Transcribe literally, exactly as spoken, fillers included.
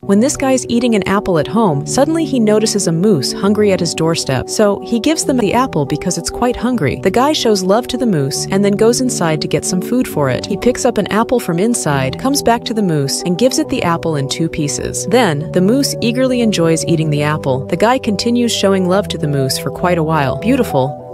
When this guy's eating an apple at home, suddenly he notices a moose hungry at his doorstep. So he gives them the apple because it's quite hungry. The guy shows love to the moose and then goes inside to get some food for it. He picks up an apple from inside, comes back to the moose, and gives it the apple in two pieces. Then, the moose eagerly enjoys eating the apple. The guy continues showing love to the moose for quite a while. Beautiful.